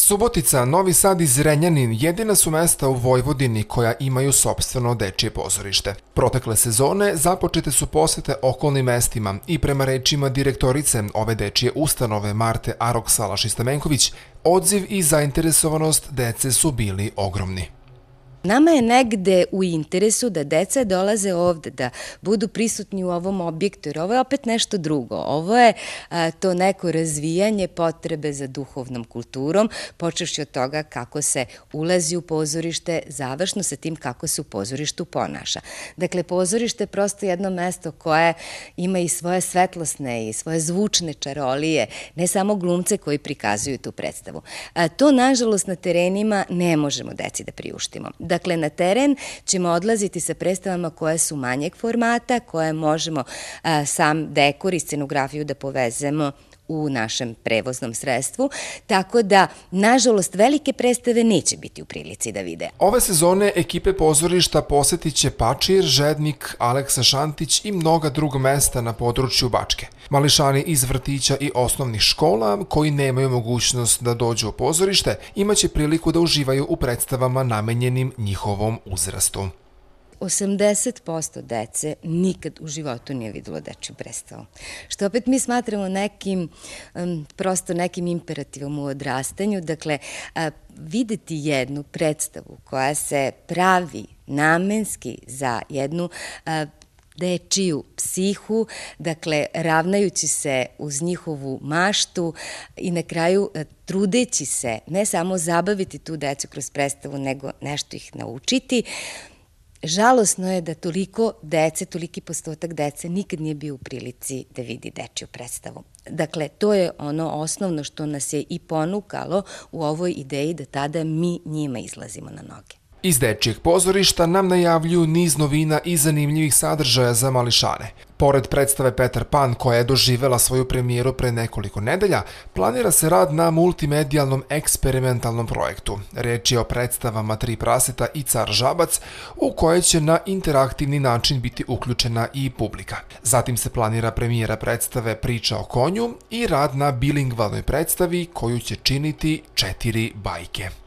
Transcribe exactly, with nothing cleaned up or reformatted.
Subotica, Novi Sad i Zrenjanin jedina su mesta u Vojvodini koja imaju sopstveno dečije pozorište. Protekle sezone započete su posete okolnim mestima i prema rečima direktorice ove dečije ustanove Marte Aroksalaš-Istamenković, odziv i zainteresovanost dece su bili ogromni. Nama je negde u interesu da deca dolaze ovde, da budu prisutni u ovom objektu, jer ovo je opet nešto drugo. Ovo je a, to neko razvijanje potrebe za duhovnom kulturom, počevši od toga kako se ulazi u pozorište, završno sa tim kako se u pozorištu ponaša. Dakle, pozorište je prosto jedno mesto koje ima i svoje svetlosne i svoje zvučne čarolije, ne samo glumce koji prikazuju tu predstavu. A, to, nažalost, na terenima ne možemo deci da priuštimo. Dakle, na teren ćemo odlaziti sa predstavama koje su manjeg formata, koje možemo a, sam dekor i scenografiju da povezemo u našem prevoznom sredstvu, tako da, nažalost, velike predstave neće biti u prilici da vide. Ove sezone ekipe pozorišta posetit će Pačir, Žednik, Aleksa Šantić i mnoga druga mesta na području Bačke. Mališani iz vrtića i osnovnih škola koji nemaju mogućnost da dođu u pozorište imaće priliku da uživaju u predstavama namenjenim njihovom uzrastu. osamdeset posto dece nikad u životu nije videlo dečju predstavu. Što opet mi smatramo nekim, prosto nekim imperativom u odrastanju. Dakle, videti jednu predstavu koja se pravi namenski za jednu dečiju psihu, dakle, ravnajući se uz njihovu maštu i na kraju trudeći se ne samo zabaviti tu decu kroz predstavu, nego nešto ih naučiti. Žalosno je da toliko dece, toliki postotak dece nikad nije bio u prilici da vidi dečju predstavu. Dakle, to je ono osnovno što nas je i ponukalo u ovoj ideji da tada mi njima izlazimo na noge. Iz dečijeg pozorišta nam najavljuju niz novina i zanimljivih sadržaja za mališane. Pored predstave Petar Pan, koja je doživela svoju premijeru pre nekoliko nedelja, planira se rad na multimedijalnom eksperimentalnom projektu. Reč je o predstavama Tri praseta i Car Žabac, u koje će na interaktivni način biti uključena i publika. Zatim se planira premijera predstave Priča o konju i rad na bilingvalnoj predstavi koju će činiti četiri bajke.